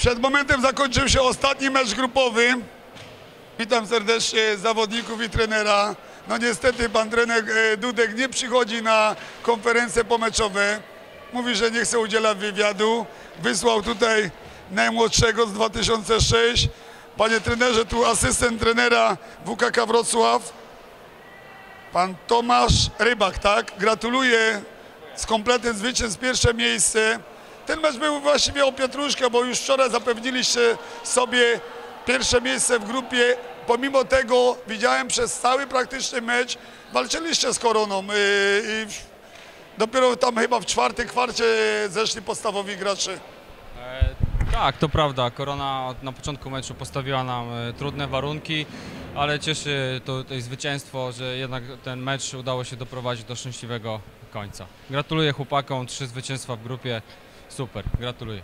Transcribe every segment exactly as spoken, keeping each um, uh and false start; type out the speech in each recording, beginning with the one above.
Przed momentem zakończył się ostatni mecz grupowy. Witam serdecznie zawodników i trenera. No niestety pan trener Dudek nie przychodzi na konferencje pomeczowe. Mówi, że nie chce udzielać wywiadu. Wysłał tutaj najmłodszego z dwa tysiące szóstego. Panie trenerze, tu asystent trenera W K K Wrocław. Pan Tomasz Rybak, tak? Gratuluję z kompletem zwycięstw, pierwsze miejsce. Ten mecz był właściwie o pietruszkę, bo już wczoraj zapewniliście sobie pierwsze miejsce w grupie. Pomimo tego widziałem przez cały praktyczny mecz, walczyliście z Koroną i dopiero tam chyba w czwartej kwarcie zeszli podstawowi gracze. E, tak, to prawda. Korona na początku meczu postawiła nam e, trudne warunki, ale cieszy to tutaj zwycięstwo, że jednak ten mecz udało się doprowadzić do szczęśliwego końca. Gratuluję chłopakom, trzy zwycięstwa w grupie. Super, gratuluję.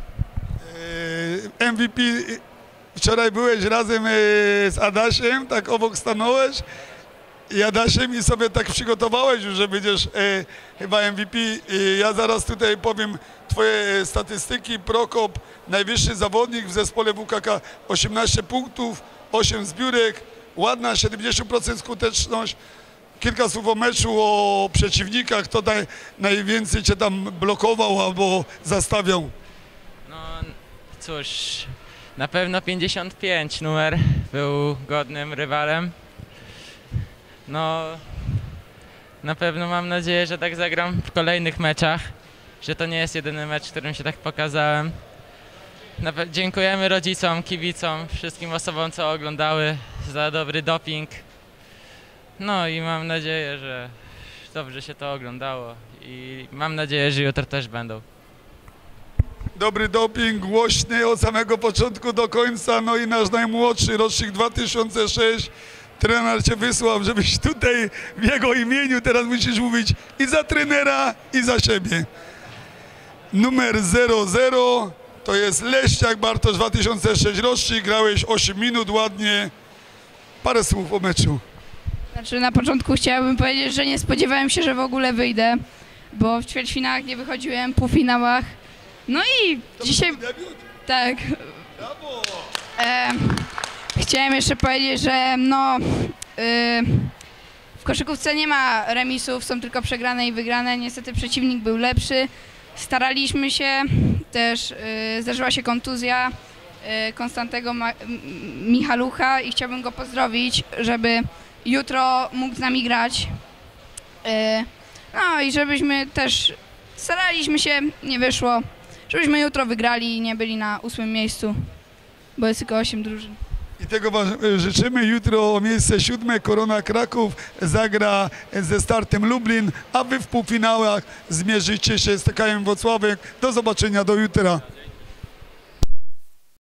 E, M V P, wczoraj byłeś razem z Adasiem, tak obok stanąłeś i Adasiem i sobie tak przygotowałeś już, że będziesz e, chyba M V P. I ja zaraz tutaj powiem twoje statystyki. Prokop, najwyższy zawodnik w zespole W K K, osiemnaście punktów, osiem zbiórek, ładna siedemdziesiąt procent skuteczność. Kilka słów o meczu, o przeciwnikach, kto naj, najwięcej cię tam blokował albo zastawiał? No cóż, na pewno pięćdziesiąt pięć numer był godnym rywalem. No, na pewno mam nadzieję, że tak zagram w kolejnych meczach, że to nie jest jedyny mecz, w którym się tak pokazałem. Dziękujemy rodzicom, kibicom, wszystkim osobom, co oglądały, za dobry doping. No i mam nadzieję, że dobrze się to oglądało i mam nadzieję, że jutro też będą. Dobry doping, głośny od samego początku do końca, no i nasz najmłodszy, rocznik dwa tysiące szósty. Trener cię wysłał, żebyś tutaj w jego imieniu teraz musisz mówić i za trenera, i za siebie. Numer zero zero to jest Leściak Bartosz, dwa tysiące szósty rocznik, grałeś osiem minut ładnie. Parę słów o meczu. Znaczy na początku chciałabym powiedzieć, że nie spodziewałem się, że w ogóle wyjdę, bo w ćwierćfinałach nie wychodziłem, w półfinałach. No i To dzisiaj... debiut? Tak. Brawo! E, chciałem jeszcze powiedzieć, że no... E, w koszykówce nie ma remisów, są tylko przegrane i wygrane. Niestety przeciwnik był lepszy. Staraliśmy się, też e, zdarzyła się kontuzja e, Konstantego Ma Michalucha i chciałbym go pozdrowić, żeby jutro mógł z nami grać. E, no i żebyśmy też staraliśmy się, nie wyszło, żebyśmy jutro wygrali i nie byli na ósmym miejscu, bo jest tylko osiem drużyn. I tego wam życzymy. Jutro o miejsce siódme Korona Kraków zagra ze Startem Lublin, a wy w półfinałach zmierzycie się z T K M Włocławek. Do zobaczenia, do jutra.